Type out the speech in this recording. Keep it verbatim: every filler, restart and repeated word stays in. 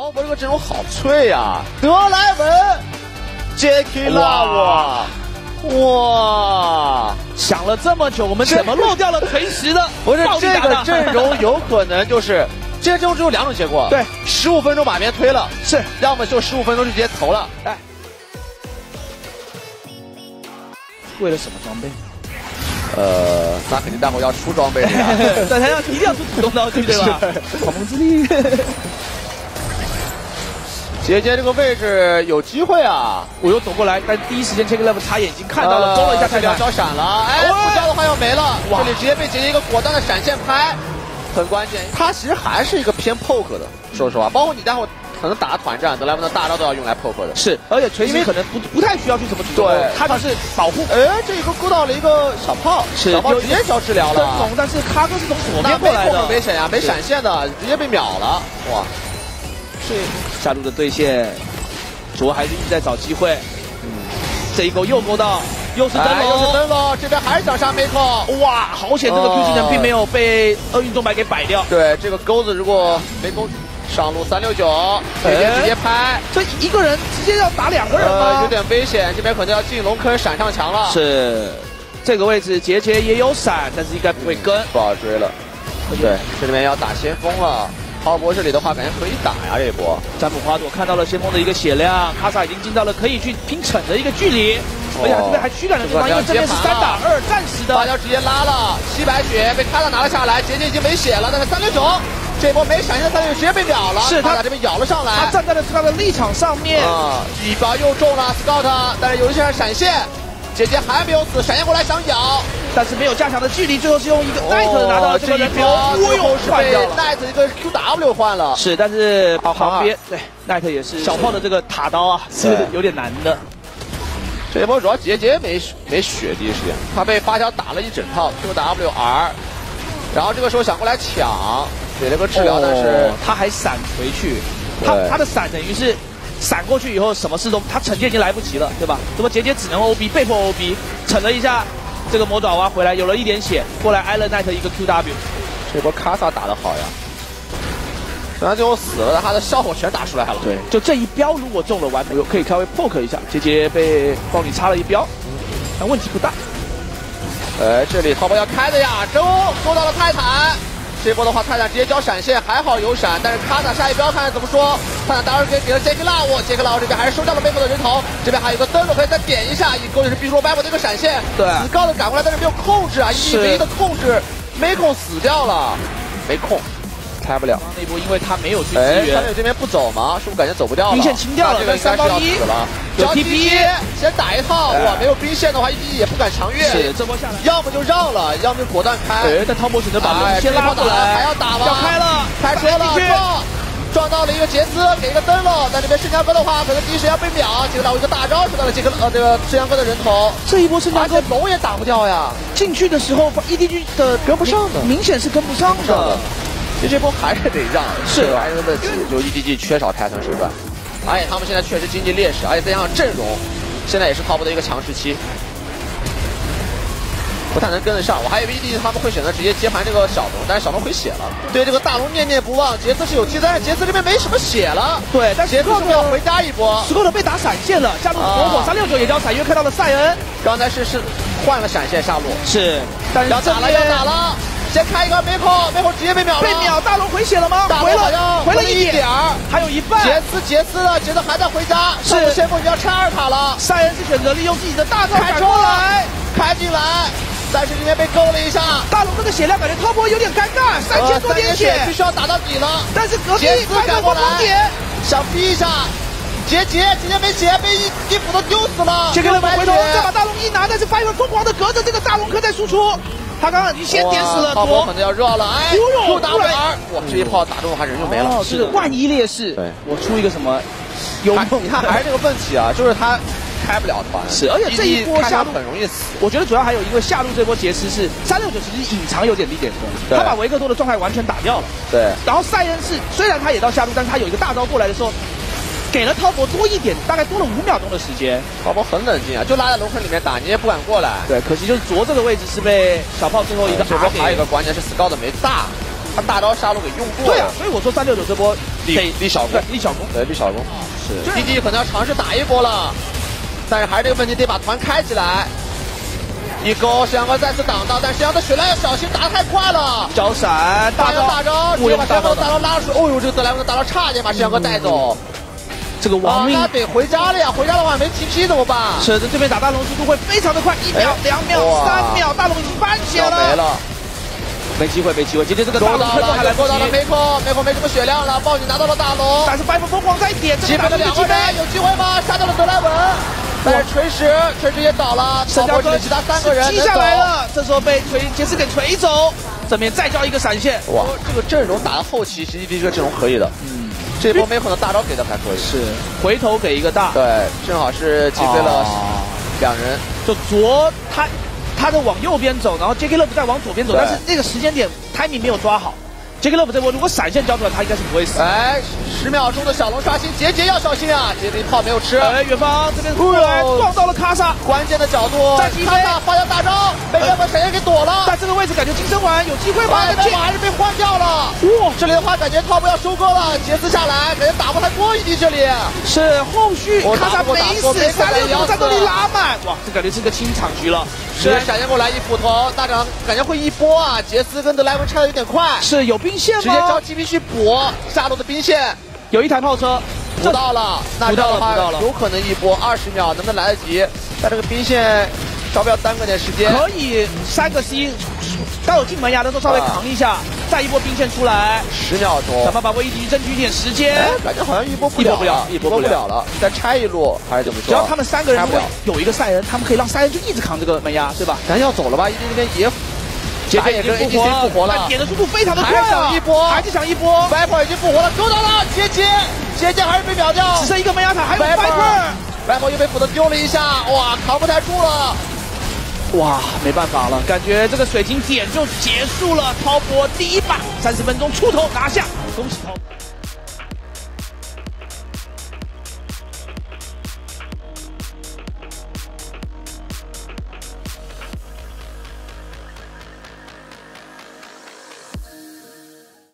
浩博这个阵容好脆呀、啊！德莱文 ，J K 拉瓦，哇！ 想了这么久，我们怎么漏掉了锤石的？ 不是这个阵容有可能就是。这个阵容只有两种结果， 对， 十五分钟把别人推了， 是， 要么就十五分钟就直接投了。哎， 为了什么装备？ 呃，那肯定待会要出装备的呀， 在台上一定要出主动道具，对吧？狂风之力。 杰杰这个位置有机会啊！ 我又走过来，但第一时间 Check Level 插眼睛看到了，勾了一下泰坦， 交闪了，哎，不交的话要没了，这里直接被杰杰一个果断的闪现拍。很关键，他其实还是一个偏 poke 的，说实话，包括你待会可能打团战，德莱文的大招都要用来 poke 的。 是，而且锤石可能不不太需要去怎么主动， 对， 他就是保护。 哎，这一个勾到了一个小炮， 是小炮直接交治疗了。 灯笼，但是咖哥是从左边过来的， 危险呀，没闪现的，直接被秒了，哇！ 是下路的对线，卓还是一直在找机会，嗯，这一勾又勾到。又是灯笼， 又是灯笼，这边还是想杀 Miko， 哇，好险！这个 Q 技能并没有被厄运钟摆给摆掉。 对，这个钩子如果没勾上路三六九，直接直接拍， 这一个人直接要打两个人吗？ 呃，有点危险，这边可能要进龙坑闪上墙了。 是，这个位置杰杰也有闪，但是应该不会跟， 不好追了。对，这里面要打先锋了。浩博这里的话，感觉可以打呀，这一波。 占卜花朵看到了先锋的一个血量，卡萨已经进到了可以去拼惩的一个距离。而且这边还驱赶了对方，因为这边是三打二，暂时的。 芭蕉直接拉了，七百血被卡萨拿了下来，杰杰已经没血了，但是三六九这波没闪现的三六九直接被秒了， 是他这边咬了上来， 他站在了他的立场上面， 啊，一包又中了 Scout， 但是有一些闪现，杰杰还没有死，闪现过来想咬， 但是没有加强的距离，最后是用一个 Knight 拿到了这个人头， 最后是被 Knight 一个 Q W 换了， 是，但是旁边对 Knight 也是小炮的这个塔刀啊，是有点难的。 这一波主要杰杰没没血，第一时间他被发条打了一整套 Q W R， 然后这个时候想过来抢，给了个治疗，哦、但是他还闪回去，他他的闪等于是闪过去以后什么事都他惩戒已经来不及了，对吧？这么杰杰只能 O B 被迫 O B， 惩了一下这个魔爪蛙回来有了一点血，过来挨了 Knight 一个 Q W， 这波卡萨打得好呀。虽然最后死了，但他的效果全打出来了。 对，就这一标如果中了完美，可以稍微 poke 一下。杰杰被暴力插了一标，但问题不大。 呃，这里淘宝要开的呀，周勾到了泰坦。这波的话，泰坦直接交闪现，还好有闪，但是卡塔下一标看看怎么说。泰坦当然给给了杰克拉沃，杰克拉沃这边还是收掉了背后的人头，这边还有个灯笼可以再点一下，一勾就是必说 Bible 的一个闪现。 对， 死高的赶过来，但是没有控制啊，一比一的控制，没控死掉了，没控。开不了那波，因为他没有去支援。 三六这边不走吗？是不是感觉走不掉了？ 兵线清掉了， 这个应该是要死了。 有 T P， 先打一套，哇，没有兵线的话，一滴也不敢强越。 是这波下来， 要么就让了，要么就果断开。 哎，但汤博选择把龙先拉过来， 还要打吗？ 要开了， 开车了，撞撞到了一个杰斯，给一个灯笼。但这边圣江哥的话，可能第一时间要被秒。杰克拉我一个大招收到了杰克呃这个圣江哥的人头。 这一波圣江哥龙也打不掉呀， 进去的时候 E D G 的跟不上的， 明显是跟不上的。 其实这波还是得让， 是还是个问题，就 E D G 缺少泰坦手段，而且他们现在确实经济劣势，而且再加上阵容，现在也是 top 的一个强时期，不太能跟得上。我还以为 E D G 他们会选择直接接盘这个小龙，但是小龙回血了。对这个大龙念念不忘，杰斯是有替，但是杰斯这边没什么血了。 对，但杰斯是要回家一波。 斯科特被打闪现了，下路火火三六九也交闪，因为看到了塞恩， 刚才是是换了闪现下路， 是，但是要打了要打了。先开一个没口，没口直接被秒了。 被秒，大龙回血了吗？回了，回了一点儿，还有一半。 杰斯，杰斯了，杰斯还在回家。 是， 先锋要拆二塔了。 塞恩是选择利用自己的大招开过来，开进来，但是这边被勾了一下。 大龙这个血量感觉滔博有点尴尬，三千多点血， 必须要打到底了。 但是隔壁杰斯赶过来，想逼一下。杰杰直接没血，被一一斧头丢死了。 杰克勒回头再把大龙一拿，但是发现疯狂的隔着这个大龙壳在输出。他刚刚已经先点死了多， 可能要热了，哎，又打不了，哇，这一炮打中他人就没了。 是万一劣势， 对， 我出一个什么幽梦？ 你看还是这个问题啊，就是他开不了团， 是，而且这一波下路很容易死。 我觉得主要还有因为下路这波杰斯是三六九，其实隐藏有点力点攻，他把维克多的状态完全打掉了。 对， 然后塞恩是虽然他也到下路，但是他有一个大招过来的时候。给了滔博多一点，大概多了五秒钟的时间。 滔博很冷静啊，就拉在龙坑里面打，你也不敢过来。 对，可惜就是卓这个位置是被小炮最后一个。 这波还有一个关键是 Scout 没大，他大招杀戮给用过了。 对啊，所以我说三六九这波立立小攻， 立小攻， 对，立小攻。 是 D D 可能要尝试打一波了，但是还是这个问题，得把团开起来。一勾，沈阳哥再次挡到，但沈阳的血量要小心，打得太快了。 交闪， 大招大招，直接把沈阳哥的大招拉出。哦呦，这个德莱文的大招差点把沈阳哥带走。 这个亡命， 那得回家了呀！回家的话没 T P 怎么办？ 是的，这边打大龙速度会非常的快，一秒、两秒、三秒，大龙已经半血了。 没了。 没机会，没机会！今天这个大龙推动还来不及。 勾到了梅克，梅克没什么血量了，暴女拿到了大龙。 但是白凤疯狂在点， 击飞了两个人，有机会吗？杀掉了德莱文，但是锤石，锤石也倒了。 沈阳哥其他三个人击下来了，这时候被锤杰斯给锤走。正面再交一个闪现， 哇，这个阵容打到后期，其实这个阵容可以的。嗯，这波梅克的大招给的还可以。 是，回头给一个大。 对，正好是击飞了两人。 就左他。他的往右边走，然后 J K Love 再往左边走，但是那个时间点 timing 没有抓好。J K Love 这波如果闪现交出来，他应该是不会死。 哎，十秒钟的小龙刷新，杰杰要小心啊！杰杰一炮没有吃。 哎，远方这边过来撞到了卡莎， 关键的角度， 再击飞， 卡莎花掉大招，被热门闪现给躲了。 在这个位置感觉金生丸有机会吗？ 但是还是被换掉了。哇，这里的话感觉 top 要收割了，杰斯下来感觉打不太过一滴，这里是后续卡莎没死，三六九战斗力拉满，哇，这感觉是个清场局了。 是闪现过来一斧头，大长感觉会一波啊！杰斯跟德莱文拆的有点快， 是有兵线吗？ 直接招 G P 去补下路的兵线， 有一台炮车补到了，那这样的话有可能一波二十秒，能不能来得及？但这个兵线稍微要耽搁点时间， 可以三个 C， 到有进门牙的时候稍微扛一下，啊、再一波兵线出来， 十秒钟， 想办法为一敌争取一点时间。 哎，感觉好像一波不了， 一波不了，一波不了了，再拆一路还是怎么说？ 只要他们三个人有一个赛人，他们可以让赛人就一直扛这个门牙，对吧？ 咱要走了吧？一定这边也。 杰克也跟 A D C 复活了，点的速度非常的快啊！ 还是想一波， 还是想一波。 Viper 已经复活了，勾到了，杰杰，杰杰还是被秒掉， 只剩一个门牙塔，还有 Viper，Viper 又被斧头丢了一下，哇，扛不太住了， 哇，没办法了，感觉这个水晶点就结束了。滔博第一把三十分钟出头拿下，恭喜滔博。